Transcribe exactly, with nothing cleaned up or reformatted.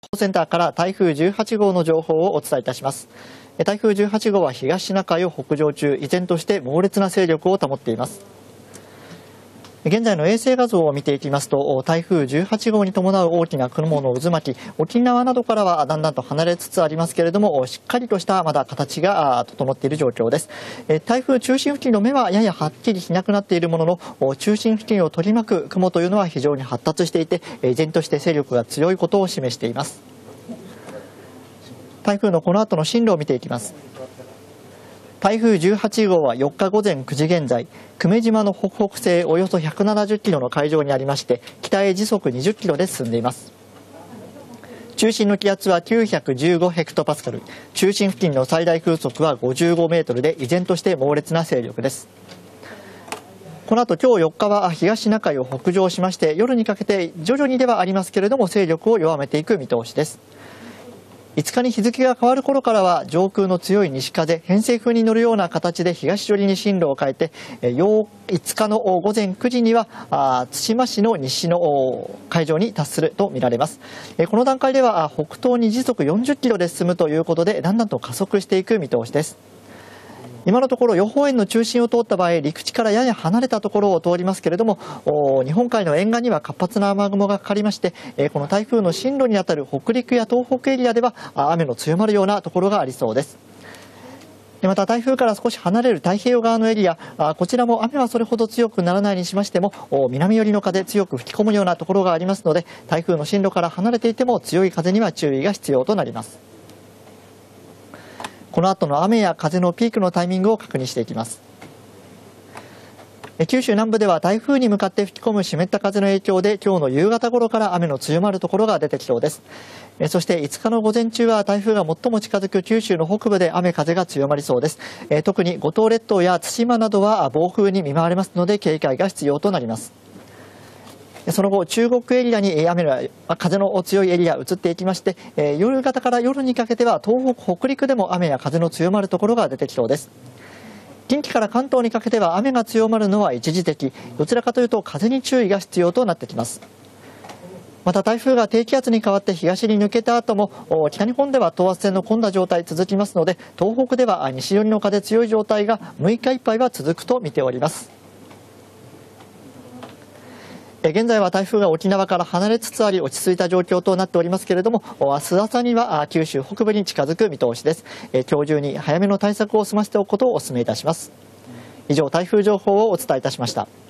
センターから台風じゅうはちごうの情報をお伝えいたします。台風じゅうはちごうは東シナ海を北上中、依然として猛烈な勢力を保っています。現在の衛星画像を見ていきますと、台風じゅうはちごうに伴う大きな雲の渦巻き、沖縄などからはだんだんと離れつつありますけれども、しっかりとしたまだ形が整っている状況です。台風中心付近の目はややはっきりしなくなっているものの、中心付近を取り巻く雲というのは非常に発達していて、依然として勢力が強いことを示しています。台風のこの後の進路を見ていきます。台風じゅうはちごうはよっかごぜんくじ現在、久米島の北北西およそひゃくななじゅっキロの海上にありまして、北へ時速にじゅっキロで進んでいます。中心の気圧はきゅうひゃくじゅうごヘクトパスカル、中心付近の最大風速はごじゅうごメートルで、依然として猛烈な勢力です。この後今日よっかは東シナ海を北上しまして、夜にかけて徐々にではありますけれども勢力を弱めていく見通しです。いつかに日付が変わる頃からは上空の強い西風、偏西風に乗るような形で東寄りに進路を変えて、いつかのごぜんくじには対馬市の西の海上に達するとみられます。この段階では北東に時速よんじゅっキロで進むということで、だんだんと加速していく見通しです。今のところ予報円の中心を通った場合、陸地からやや離れたところを通りますけれども、日本海の沿岸には活発な雨雲がかかりまして、この台風の進路にあたる北陸や東北エリアでは雨の強まるようなところがありそうです。また台風から少し離れる太平洋側のエリア、こちらも雨はそれほど強くならないにしましても、南寄りの風強く吹き込むようなところがありますので、台風の進路から離れていても強い風には注意が必要となります。この後の雨や風のピークのタイミングを確認していきます。九州南部では台風に向かって吹き込む湿った風の影響で、今日の夕方頃から雨の強まるところが出てきそうです。そしていつかの午前中は台風が最も近づく九州の北部で雨風が強まりそうです。特に五島列島や対馬などは暴風に見舞われますので、警戒が必要となります。その後、中国エリアに雨の風の強いエリア移っていきまして、夕方から夜にかけては東北、北陸でも雨や風の強まるところが出てきそうです。近畿から関東にかけては雨が強まるのは一時的、どちらかというと風に注意が必要となってきます。また台風が低気圧に変わって東に抜けた後も、北日本では等圧線の混んだ状態続きますので、東北では西寄りの風強い状態がむいかいっぱいは続くと見ております。現在は台風が沖縄から離れつつあり、落ち着いた状況となっておりますけれども、明日朝には九州北部に近づく見通しです。今日中に早めの対策を済ませておくことをお勧めいたします。以上、台風情報をお伝えいたしました。